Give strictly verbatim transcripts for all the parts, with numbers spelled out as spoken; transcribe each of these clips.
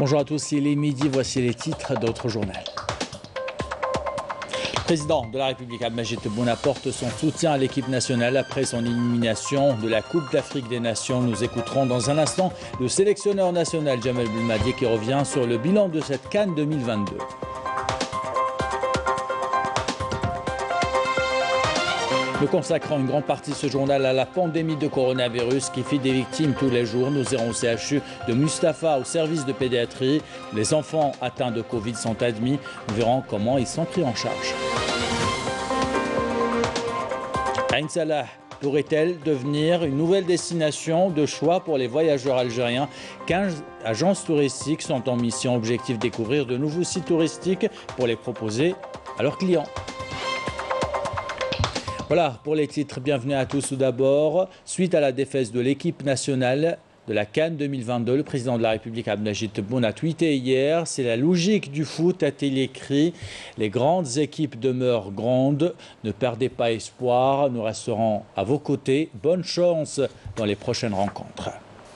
Bonjour à tous, il est midi, voici les titres d'autres journaux. Le président de la République, Abdelmadjid Tebboune, apporte son soutien à l'équipe nationale après son élimination de la Coupe d'Afrique des Nations. Nous écouterons dans un instant le sélectionneur national Jamel Belmadi qui revient sur le bilan de cette CAN deux mille vingt-deux. Nous consacrons une grande partie de ce journal à la pandémie de coronavirus qui fait des victimes tous les jours. Nous irons au C H U de Mustapha au service de pédiatrie. Les enfants atteints de Covid sont admis. Nous verrons comment ils sont pris en charge. Ain Salah pourrait-elle devenir une nouvelle destination de choix pour les voyageurs algériens? quinze agences touristiques sont en mission. Objectif découvrir de nouveaux sites touristiques pour les proposer à leurs clients. Voilà pour les titres. Bienvenue à tous. Tout d'abord, suite à la défaite de l'équipe nationale de la CAN deux mille vingt-deux, le président de la République, Abdelmadjid Tebboune, a tweeté hier: c'est la logique du foot, a-t-il écrit. Les grandes équipes demeurent grandes. Ne perdez pas espoir. Nous resterons à vos côtés. Bonne chance dans les prochaines rencontres.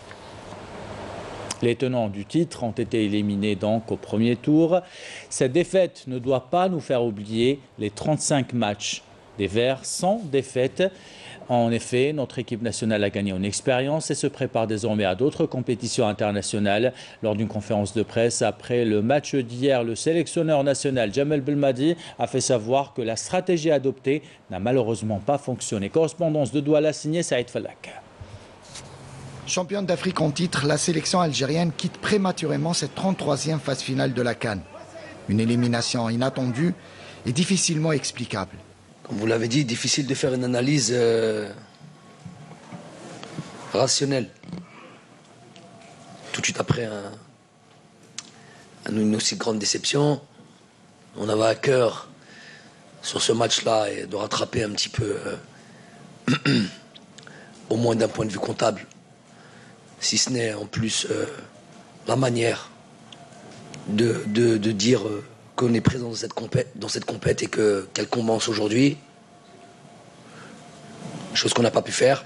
Les tenants du titre ont été éliminés donc au premier tour. Cette défaite ne doit pas nous faire oublier les trente-cinq matchs des Verts sans défaite. En effet, notre équipe nationale a gagné en expérience et se prépare désormais à d'autres compétitions internationales. Lors d'une conférence de presse après le match d'hier, le sélectionneur national Jamel Belmadi a fait savoir que la stratégie adoptée n'a malheureusement pas fonctionné. Correspondance de Douala signée Saïd Falak. Championne d'Afrique en titre, la sélection algérienne quitte prématurément cette trente-troisième phase finale de la CAN. Une élimination inattendue et difficilement explicable. Comme vous l'avez dit, difficile de faire une analyse euh, rationnelle. Tout de suite après un, un, une aussi grande déception, on avait à cœur sur ce match-là de rattraper un petit peu, euh, au moins d'un point de vue comptable, si ce n'est en plus euh, la manière de, de, de dire... Euh, qu'on est présent dans cette compète, dans cette compète et que, qu'elle commence aujourd'hui. Chose qu'on n'a pas pu faire.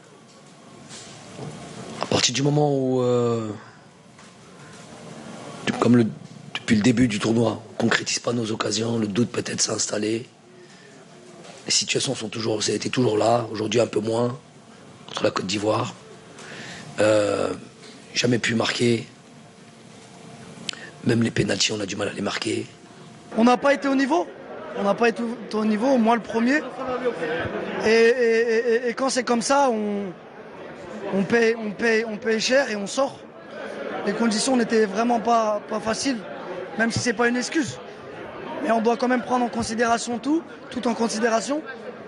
À partir du moment où, euh, comme le, depuis le début du tournoi, on ne concrétise pas nos occasions, le doute peut-être s'est installé. Les situations sont toujours, ça a été toujours là, aujourd'hui un peu moins, contre la Côte d'Ivoire. Euh, jamais pu marquer. Même les pénaltys, on a du mal à les marquer. On n'a pas été au niveau, on n'a pas été au niveau, au moins le premier. Et, et, et, et quand c'est comme ça, on, on, paye, on, paye, on paye cher et on sort. Les conditions n'étaient vraiment pas, pas faciles, même si ce n'est pas une excuse. Mais on doit quand même prendre en considération tout, tout en considération.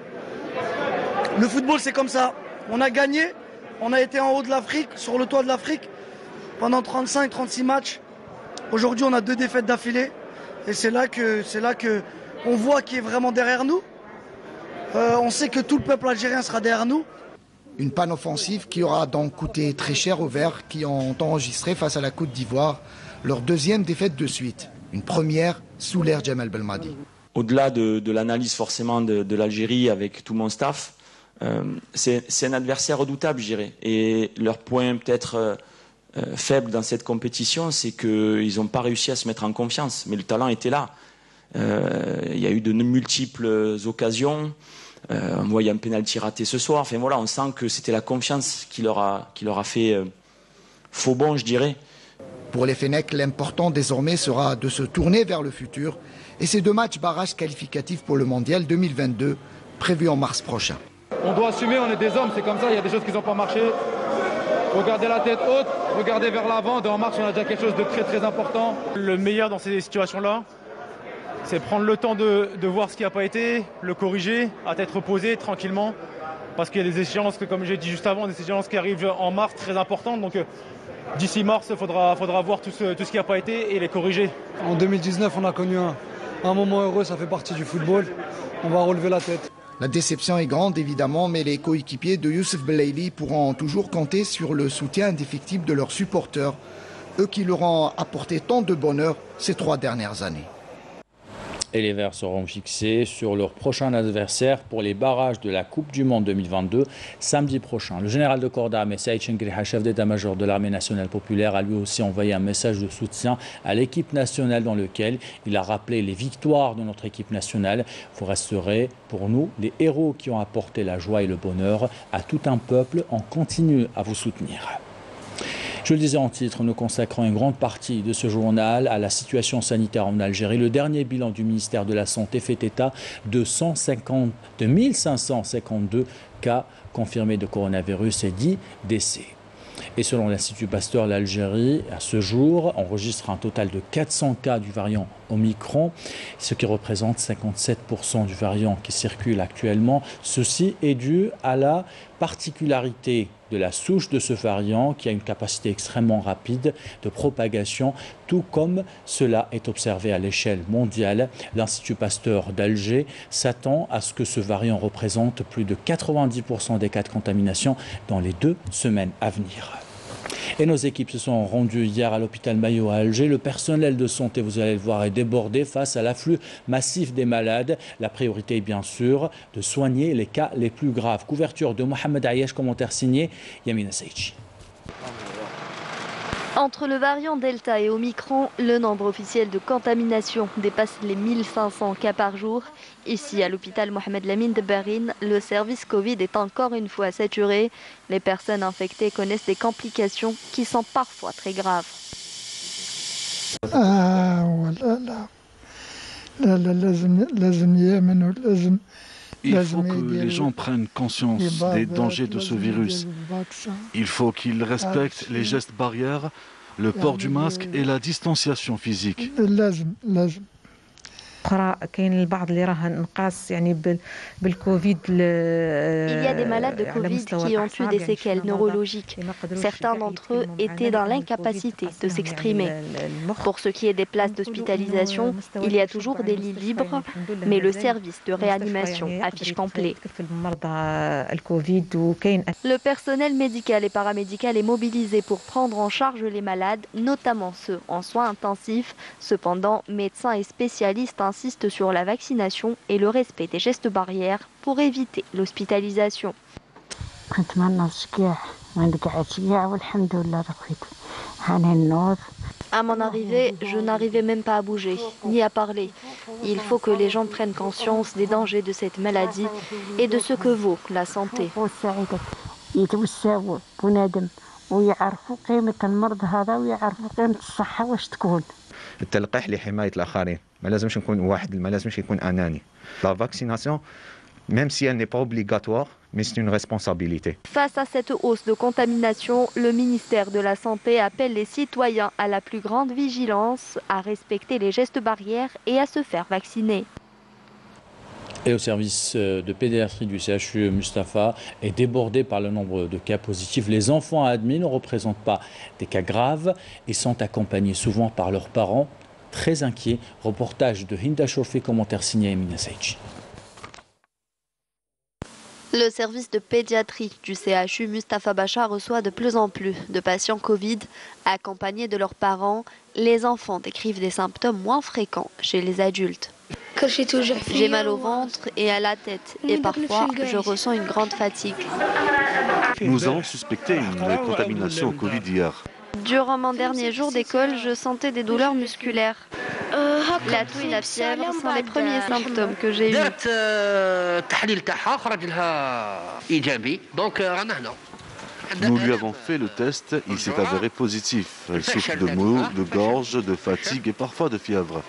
Le football, c'est comme ça. On a gagné, on a été en haut de l'Afrique, sur le toit de l'Afrique, pendant trente-cinq trente-six matchs. Aujourd'hui, on a deux défaites d'affilée. Et c'est là que c'est là que on voit qui est vraiment derrière nous. Euh, on sait que tout le peuple algérien sera derrière nous. Une panne offensive qui aura donc coûté très cher aux Verts qui ont enregistré face à la Côte d'Ivoire leur deuxième défaite de suite. Une première sous l'ère Jamel Belmadi. Au-delà de, de l'analyse forcément de, de l'Algérie avec tout mon staff, euh, c'est, c'est un adversaire redoutable, je dirais. Et leur point peut-être... Euh, Euh, faible dans cette compétition, c'est qu'ils n'ont pas réussi à se mettre en confiance. Mais le talent était là. Euh, il y a eu de multiples occasions. Euh, on voit, il y a un pénalty raté ce soir. Enfin voilà, on sent que c'était la confiance qui leur a, qui leur a fait euh, faux bond, je dirais. Pour les Fennecs, l'important désormais sera de se tourner vers le futur. Et ces deux matchs barrages qualificatifs pour le Mondial deux mille vingt-deux, prévus en mars prochain. On doit assumer, on est des hommes, c'est comme ça, il y a des choses qui n'ont pas marché. Regardez la tête haute, regardez vers l'avant. En marche, on a déjà quelque chose de très très important. Le meilleur dans ces situations-là, c'est prendre le temps de, de voir ce qui n'a pas été, le corriger, à tête reposée, tranquillement. Parce qu'il y a des échéances, comme j'ai dit juste avant, des échéances qui arrivent en mars très importantes. Donc d'ici mars, il faudra, faudra voir tout ce, tout ce qui n'a pas été et les corriger. En deux mille dix-neuf, on a connu un, un moment heureux, ça fait partie du football. On va relever la tête. La déception est grande évidemment, mais les coéquipiers de Youssef Belaïli pourront toujours compter sur le soutien indéfectible de leurs supporters, eux qui leur ont apporté tant de bonheur ces trois dernières années. Et les Verts seront fixés sur leur prochain adversaire pour les barrages de la Coupe du Monde deux mille vingt-deux, samedi prochain. Le général de corps d'armée, Saïd Chenkriha, chef d'état-major de l'armée nationale populaire, a lui aussi envoyé un message de soutien à l'équipe nationale dans lequel il a rappelé les victoires de notre équipe nationale. Vous resterez pour nous les héros qui ont apporté la joie et le bonheur à tout un peuple. On continue à vous soutenir. Je le disais en titre, nous consacrons une grande partie de ce journal à la situation sanitaire en Algérie. Le dernier bilan du ministère de la Santé fait état de, cent cinquante, de mille cinq cent cinquante-deux cas confirmés de coronavirus et dix décès. Et selon l'Institut Pasteur, l'Algérie, à ce jour, enregistre un total de quatre cents cas du variant Omicron, ce qui représente cinquante-sept pour cent du variant qui circule actuellement. Ceci est dû à la particularité de la souche de ce variant qui a une capacité extrêmement rapide de propagation, tout comme cela est observé à l'échelle mondiale. L'Institut Pasteur d'Alger s'attend à ce que ce variant représente plus de quatre-vingt-dix pour cent des cas de contamination dans les deux semaines à venir. Et nos équipes se sont rendues hier à l'hôpital Maillot à Alger. Le personnel de santé, vous allez le voir, est débordé face à l'afflux massif des malades. La priorité est bien sûr de soigner les cas les plus graves. Couverture de Mohamed Ayesh, commentaire signé Yamina Seichi. Entre le variant Delta et Omicron, le nombre officiel de contamination dépasse les mille cinq cents cas par jour. Ici, à l'hôpital Mohamed Lamine de Berrine, le service Covid est encore une fois saturé. Les personnes infectées connaissent des complications qui sont parfois très graves. Ah, voilà, là. Là, là, Il faut que les gens prennent conscience des dangers de ce virus. Il faut qu'ils respectent les gestes barrières, le port du masque et la distanciation physique. Il y a des malades de Covid qui ont eu des séquelles neurologiques. Certains d'entre eux étaient dans l'incapacité de s'exprimer. Pour ce qui est des places d'hospitalisation, il y a toujours des lits libres, mais le service de réanimation affiche complet. Le personnel médical et paramédical est mobilisé pour prendre en charge les malades, notamment ceux en soins intensifs. Cependant, médecins et spécialistes insiste sur la vaccination et le respect des gestes barrières pour éviter l'hospitalisation. À mon arrivée, je n'arrivais même pas à bouger, ni à parler. Il faut que les gens prennent conscience des dangers de cette maladie et de ce que vaut la santé. التلقيح لحماية الآخرين ما لازمش نكون واحد ما لازمش يكون أناني. La vaccination, même si elle n'est pas obligatoire, mais c'est une responsabilité. Face à cette hausse de contamination, le ministère de la Santé appelle les citoyens à la plus grande vigilance, à respecter les gestes barrières et à se faire vacciner. Et au service de pédiatrie du C H U, Mustapha est débordé par le nombre de cas positifs. Les enfants admis ne représentent pas des cas graves et sont accompagnés souvent par leurs parents, très inquiets. Reportage de Hinda Chauffé, commentaire signé Emina Seichi. Le service de pédiatrie du C H U Mustapha Bachar reçoit de plus en plus de patients Covid accompagnés de leurs parents. Les enfants décrivent des symptômes moins fréquents chez les adultes. J'ai mal au ventre et à la tête et parfois je ressens une grande fatigue. Nous avons suspecté une contamination au Covid hier. Durant mon dernier jour d'école, je sentais des douleurs musculaires. La toux et la fièvre sont les premiers symptômes que j'ai eus. Nous lui avons fait le test, il s'est avéré positif. Elle souffre de maux, de gorge, de fatigue et parfois de fièvre.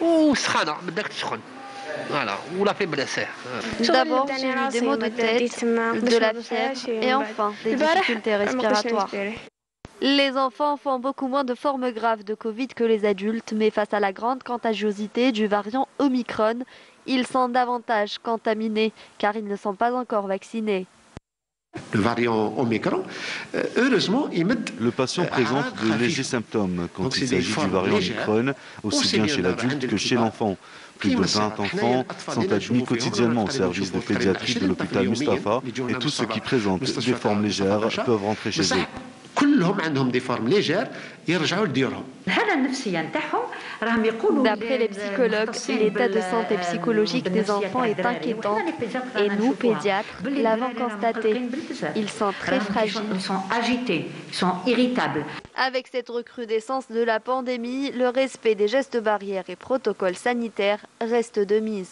D'abord, j'ai eu des maux de tête, de la fièvre et enfin des difficultés respiratoires. Les enfants font beaucoup moins de formes graves de Covid que les adultes, mais face à la grande contagiosité du variant Omicron, ils sont davantage contaminés car ils ne sont pas encore vaccinés. Le variant Omicron, heureusement, le patient présente de légers symptômes quand il s'agit du variant Omicron, aussi bien chez l'adulte que chez l'enfant. Plus de vingt enfants sont admis quotidiennement au service de pédiatrie de l'hôpital Mustapha et tous ceux qui présentent des formes légères peuvent rentrer chez eux. D'après les psychologues, l'état de santé psychologique des enfants est inquiétant et nous, pédiatres, l'avons constaté. Ils sont très fragiles. Ils sont agités, ils sont irritables. Avec cette recrudescence de la pandémie, le respect des gestes barrières et protocoles sanitaires reste de mise.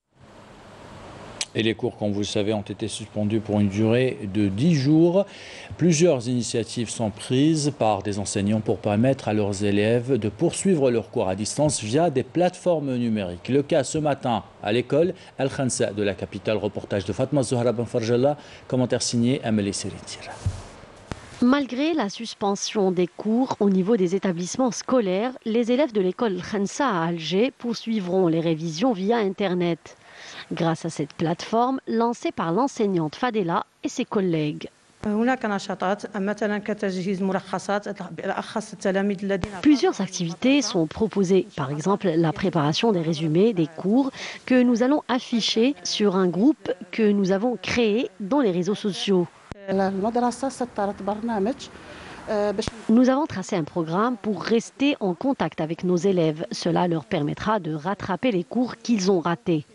Et les cours, comme vous le savez, ont été suspendus pour une durée de dix jours. Plusieurs initiatives sont prises par des enseignants pour permettre à leurs élèves de poursuivre leurs cours à distance via des plateformes numériques. Le cas ce matin à l'école Al Khansa de la capitale, reportage de Fatma Zohra Ben Farjalla, commentaire signé Amélie Seritir. Malgré la suspension des cours au niveau des établissements scolaires, les élèves de l'école Khansa à Alger poursuivront les révisions via Internet. Grâce à cette plateforme lancée par l'enseignante Fadela et ses collègues. Plusieurs activités sont proposées, par exemple la préparation des résumés des cours que nous allons afficher sur un groupe que nous avons créé dans les réseaux sociaux. Nous avons tracé un programme pour rester en contact avec nos élèves. Cela leur permettra de rattraper les cours qu'ils ont ratés.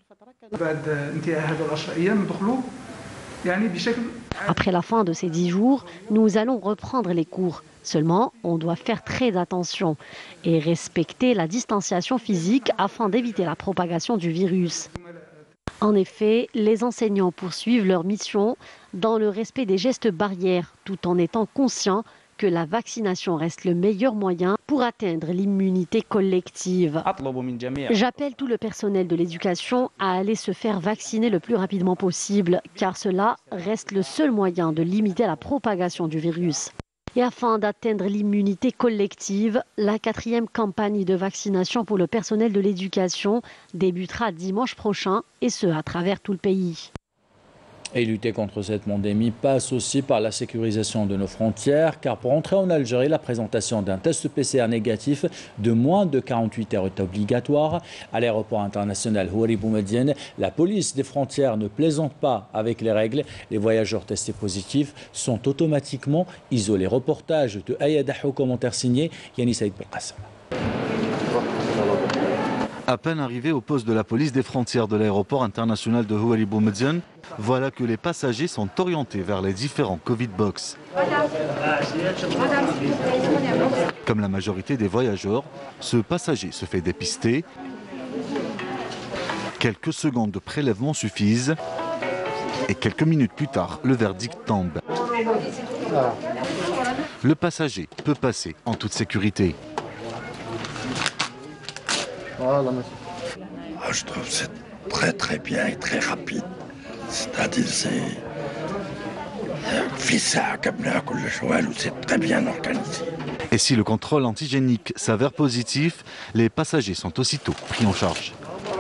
Après la fin de ces dix jours, nous allons reprendre les cours. Seulement, on doit faire très attention et respecter la distanciation physique afin d'éviter la propagation du virus. En effet, les enseignants poursuivent leur mission dans le respect des gestes barrières, tout en étant conscients que la vaccination reste le meilleur moyen pour atteindre l'immunité collective. J'appelle tout le personnel de l'éducation à aller se faire vacciner le plus rapidement possible, car cela reste le seul moyen de limiter la propagation du virus. Et afin d'atteindre l'immunité collective, la quatrième campagne de vaccination pour le personnel de l'éducation débutera dimanche prochain, et ce à travers tout le pays. Et lutter contre cette pandémie passe aussi par la sécurisation de nos frontières, car pour entrer en Algérie, la présentation d'un test P C R négatif de moins de quarante-huit heures est obligatoire. À l'aéroport international Houari Boumediene, la police des frontières ne plaisante pas avec les règles. Les voyageurs testés positifs sont automatiquement isolés. Reportage de Ayad Ahou, commentaire signé Yannis Saïd Belkacem. À peine arrivé au poste de la police des frontières de l'aéroport international de Houari Boumediene, voilà que les passagers sont orientés vers les différents Covid box. Comme la majorité des voyageurs, ce passager se fait dépister. Quelques secondes de prélèvement suffisent et quelques minutes plus tard, le verdict tombe. Le passager peut passer en toute sécurité. Je trouve que c'est très très bien et très rapide. C'est-à-dire c'est c'est très bien organisé. Et si le contrôle antigénique s'avère positif, les passagers sont aussitôt pris en charge.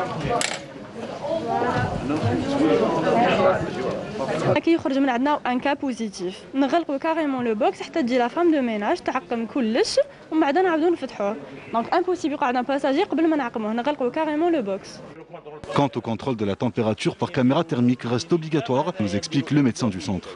كي يخرج من عندنا ان كا بوزيتيف نغلقوا كاريمون لو بوكس حتى تجي لا فام دو ميناج تعقم كلش ومن بعد نعاودو نفتحوه دونك امبوسيبل يقعد عندنا باساجي قبل ما نعقموه نغلقوا كاريمون لو بوكس. Quant au contrôle de la température par caméra thermique reste obligatoire, nous explique le médecin du centre.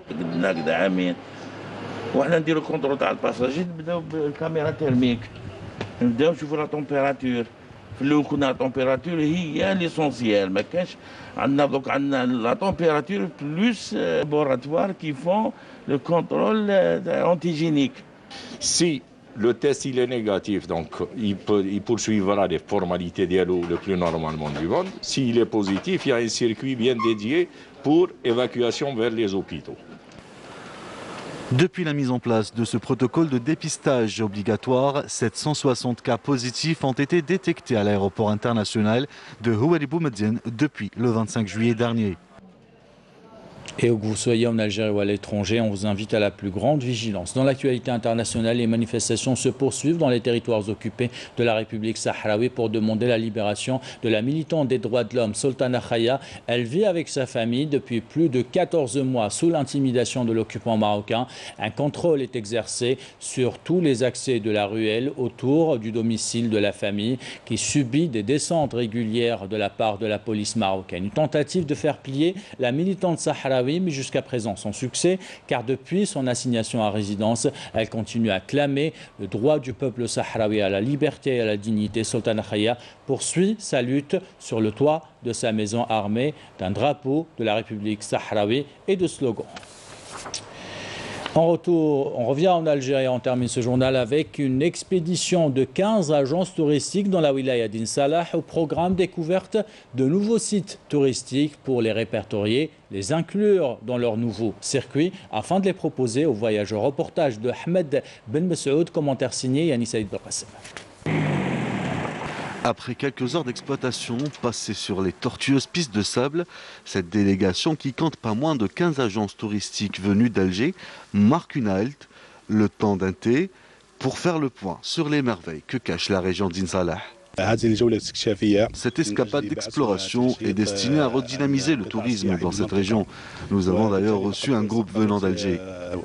وحنا نديرو كونترول تاع الباساجي نبداو بالكاميرا تيرميك نبداو نشوفوا لا تمبيراتور في الاول كنا لا تمبيراتور هي ليسونسيال ما كانش عندنا دوك عندنا لا تمبيراتور بلوس لابوراتوار كي فون لو كونترول انتيجينيك. Si le test il est négatif, donc il, peut, il poursuivra les formalités dialogue le plus normalement du monde. S'il est positif, il y a un circuit bien dédié pour évacuation vers les hôpitaux. Depuis la mise en place de ce protocole de dépistage obligatoire, sept cent soixante cas positifs ont été détectés à l'aéroport international de Houari Boumediene depuis le vingt-cinq juillet dernier. Et où que vous soyez en Algérie ou à l'étranger, on vous invite à la plus grande vigilance. Dans l'actualité internationale, les manifestations se poursuivent dans les territoires occupés de la République sahraoui pour demander la libération de la militante des droits de l'homme, Sultana Khaya. Elle vit avec sa famille depuis plus de quatorze mois sous l'intimidation de l'occupant marocain. Un contrôle est exercé sur tous les accès de la ruelle autour du domicile de la famille qui subit des descentes régulières de la part de la police marocaine. Une tentative de faire plier la militante sahraoui Sahraoui, mais jusqu'à présent sans succès, car depuis son assignation à résidence, elle continue à clamer le droit du peuple sahraoui à la liberté et à la dignité. Sultana Khaya poursuit sa lutte sur le toit de sa maison armée d'un drapeau de la République sahraoui et de slogans. En retour, on revient en Algérie, on termine ce journal avec une expédition de quinze agences touristiques dans la wilaya d'In Salah au programme découverte de nouveaux sites touristiques pour les répertorier, les inclure dans leur nouveau circuit afin de les proposer aux voyageurs. Reportage de Ahmed Ben Messoud, commentaire signé Yannis Saïd Belkacem. Après quelques heures d'exploitation passées sur les tortueuses pistes de sable, cette délégation qui compte pas moins de quinze agences touristiques venues d'Alger marque une halte, le temps d'un thé, pour faire le point sur les merveilles que cache la région d'In Salah. Cette escapade d'exploration est destinée à redynamiser le tourisme dans cette région. Nous avons d'ailleurs reçu un groupe venant d'Alger.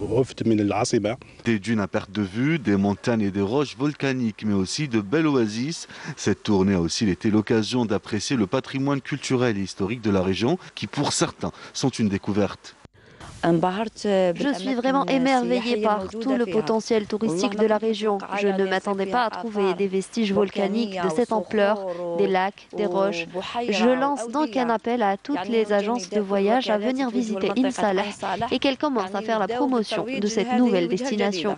Des dunes à perte de vue, des montagnes et des roches volcaniques, mais aussi de belles oasis. Cette tournée a aussi été l'occasion d'apprécier le patrimoine culturel et historique de la région, qui pour certains sont une découverte. Je suis vraiment émerveillée par tout le potentiel touristique de la région. Je ne m'attendais pas à trouver des vestiges volcaniques de cette ampleur, des lacs, des roches. Je lance donc un appel à toutes les agences de voyage à venir visiter In Salah et qu'elles commencent à faire la promotion de cette nouvelle destination.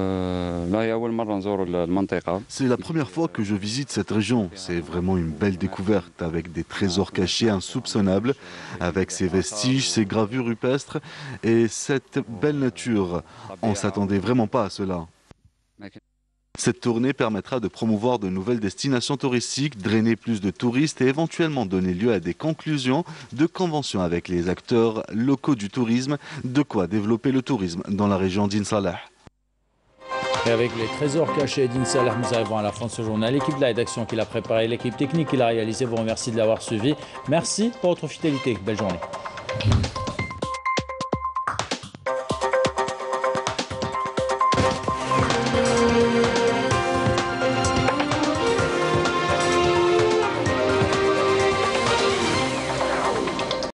C'est la première fois que je visite cette région. C'est vraiment une belle découverte avec des trésors cachés insoupçonnables, avec ses vestiges, ses gravures rupestres et cette belle nature. On ne s'attendait vraiment pas à cela. Cette tournée permettra de promouvoir de nouvelles destinations touristiques, drainer plus de touristes et éventuellement donner lieu à des conclusions de conventions avec les acteurs locaux du tourisme, de quoi développer le tourisme dans la région d'In Salah. Et avec les trésors cachés d'In Salah, nous arrivons à la fin de ce journal. L'équipe de la rédaction qui l'a préparé, l'équipe technique qui l'a réalisé, vous remercie de l'avoir suivi. Merci pour votre fidélité. Belle journée.